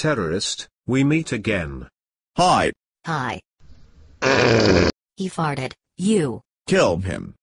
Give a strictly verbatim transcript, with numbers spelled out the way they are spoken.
Terrorist, we meet again. Hi. Hi. He farted. You. Killed him.